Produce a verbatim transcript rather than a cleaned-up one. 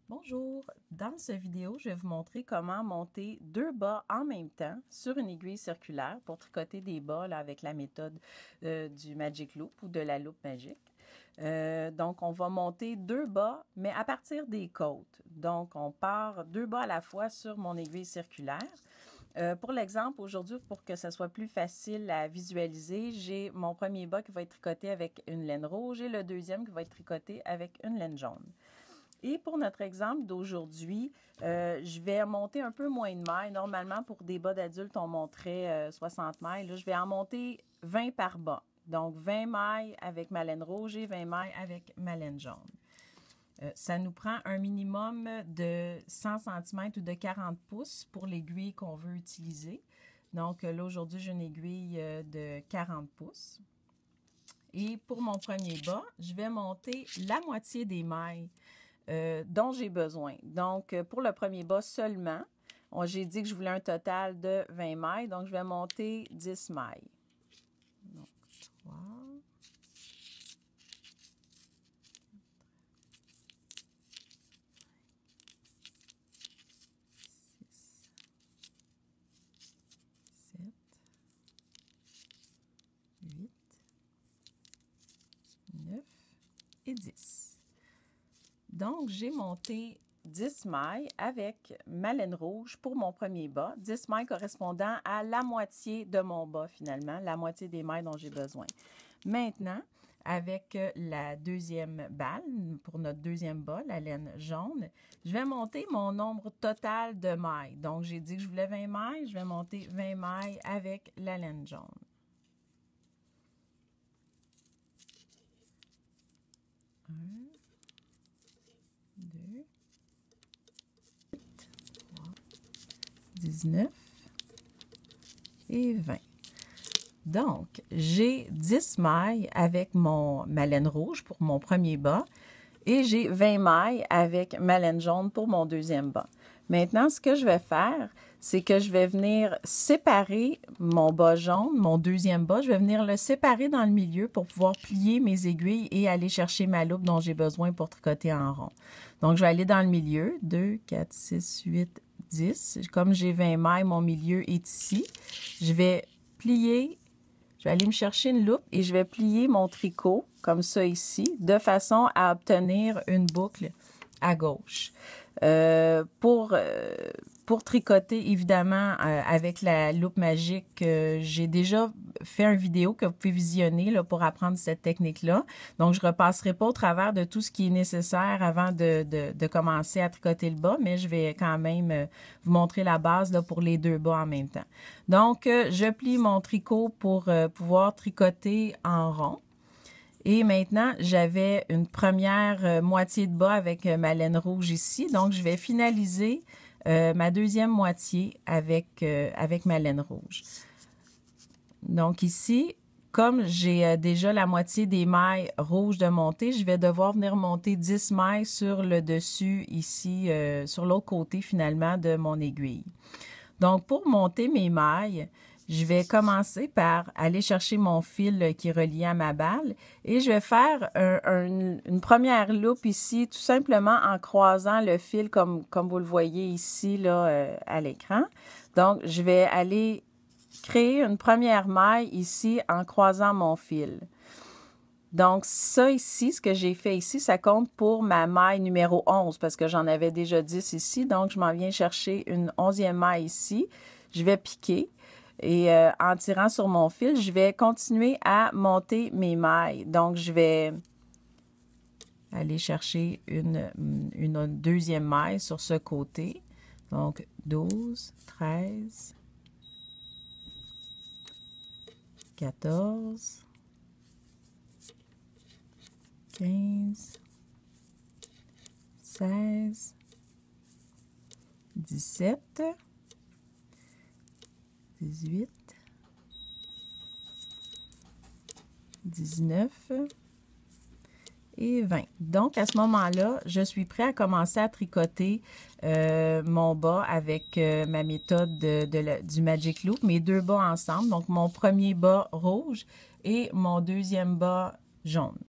Bonjour, dans cette vidéo, je vais vous montrer comment monter deux bas en même temps sur une aiguille circulaire pour tricoter des bas là, avec la méthode euh, du Magic Loop ou de la loupe magique. Euh, donc, on va monter deux bas, mais à partir des côtes. Donc, on part deux bas à la fois sur mon aiguille circulaire. Euh, pour l'exemple, aujourd'hui, pour que ce soit plus facile à visualiser, j'ai mon premier bas qui va être tricoté avec une laine rouge et le deuxième qui va être tricoté avec une laine jaune. Et pour notre exemple d'aujourd'hui, euh, je vais monter un peu moins de mailles. Normalement, pour des bas d'adultes, on monterait euh, soixante mailles. Là, je vais en monter vingt par bas. Donc, vingt mailles avec ma laine rouge et vingt mailles avec ma laine jaune. Euh, ça nous prend un minimum de cent centimètres ou de quarante pouces pour l'aiguille qu'on veut utiliser. Donc, là, aujourd'hui, j'ai une aiguille de quarante pouces. Et pour mon premier bas, je vais monter la moitié des mailles Euh, dont j'ai besoin. Donc, pour le premier bas seulement, j'ai dit que je voulais un total de vingt mailles, donc je vais monter dix mailles. Donc, trois, six, sept, huit, neuf et dix. Donc, j'ai monté dix mailles avec ma laine rouge pour mon premier bas. dix mailles correspondant à la moitié de mon bas finalement, la moitié des mailles dont j'ai besoin. Maintenant, avec la deuxième balle, pour notre deuxième bas, la laine jaune, je vais monter mon nombre total de mailles. Donc, j'ai dit que je voulais vingt mailles, je vais monter vingt mailles avec la laine jaune. un, deux, trois, dix-neuf et vingt. Donc, j'ai dix mailles avec mon, ma laine rouge pour mon premier bas et j'ai vingt mailles avec ma laine jaune pour mon deuxième bas. Maintenant, ce que je vais faire, c'est que je vais venir séparer mon bas jaune, mon deuxième bas, je vais venir le séparer dans le milieu pour pouvoir plier mes aiguilles et aller chercher ma loupe dont j'ai besoin pour tricoter en rond. Donc, je vais aller dans le milieu, deux, quatre, six, huit, dix. Comme j'ai vingt mailles, mon milieu est ici. Je vais plier, je vais aller me chercher une loupe et je vais plier mon tricot comme ça ici, de façon à obtenir une boucle à gauche. Euh, pour, euh, pour tricoter, évidemment, euh, avec la loupe magique, euh, j'ai déjà fait une vidéo que vous pouvez visionner là, pour apprendre cette technique-là. Donc, je ne repasserai pas au travers de tout ce qui est nécessaire avant de, de, de commencer à tricoter le bas, mais je vais quand même euh, vous montrer la base là, pour les deux bas en même temps. Donc, euh, je plie mon tricot pour euh, pouvoir tricoter en rond. Et maintenant, j'avais une première euh, moitié de bas avec euh, ma laine rouge ici. Donc, je vais finaliser euh, ma deuxième moitié avec, euh, avec ma laine rouge. Donc, ici, comme j'ai euh, déjà la moitié des mailles rouges de monter, je vais devoir venir monter dix mailles sur le dessus ici, euh, sur l'autre côté finalement de mon aiguille. Donc, pour monter mes mailles, je vais commencer par aller chercher mon fil qui est relié à ma balle et je vais faire un, un, une première loupe ici, tout simplement en croisant le fil comme, comme vous le voyez ici là, euh, à l'écran. Donc, je vais aller créer une première maille ici en croisant mon fil. Donc, ça ici, ce que j'ai fait ici, ça compte pour ma maille numéro onze parce que j'en avais déjà dix ici. Donc, je m'en viens chercher une onzième maille ici. Je vais piquer et euh, en tirant sur mon fil, je vais continuer à monter mes mailles. Donc, je vais aller chercher une, une deuxième maille sur ce côté. Donc, douze, treize, quatorze, quinze, seize, dix-sept, dix-huit, dix-neuf et vingt. Donc, à ce moment-là, je suis prêt à commencer à tricoter euh, mon bas avec euh, ma méthode de, de la, du Magic Loop, mes deux bas ensemble. Donc, mon premier bas rouge et mon deuxième bas jaune.